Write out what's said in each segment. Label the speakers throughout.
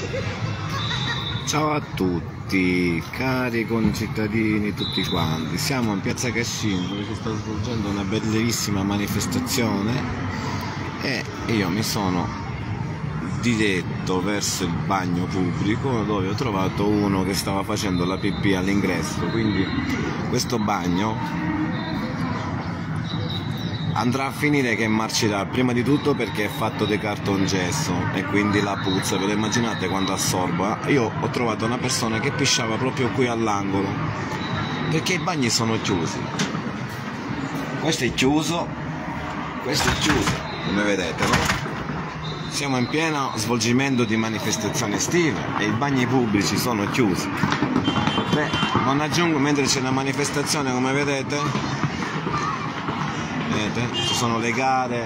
Speaker 1: Ciao a tutti, cari concittadini tutti quanti. Siamo in piazza Cascina dove si sta svolgendo una bellissima manifestazione e io mi sono diretto verso il bagno pubblico dove ho trovato uno che stava facendo la pipì all'ingresso. Quindi questo bagno andrà a finire che marcirà, prima di tutto perché è fatto di cartongesso e quindi la puzza, ve lo immaginate quando assorba? Io ho trovato una persona che pisciava proprio qui all'angolo perché i bagni sono chiusi. Questo è chiuso, questo è chiuso, come vedete, no? Siamo in pieno svolgimento di manifestazioni estive e i bagni pubblici sono chiusi. Beh, non aggiungo, mentre c'è una manifestazione, come vedete, ci sono le gare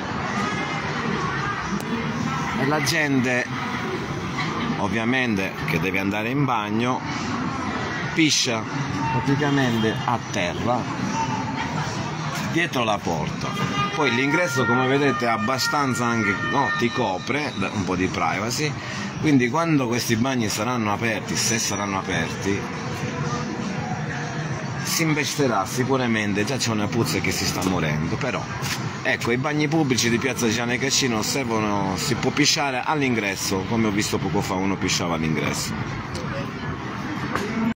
Speaker 1: e la gente ovviamente che deve andare in bagno piscia praticamente a terra dietro la porta. Poi l'ingresso, come vedete, è abbastanza anche, no, ti copre un po' di privacy, quindi quando questi bagni saranno aperti, se saranno aperti, si investirà sicuramente. Già c'è una puzza che si sta morendo, però ecco, i bagni pubblici di piazza Gianni Cascino servono, si può pisciare all'ingresso, come ho visto poco fa uno pisciava all'ingresso.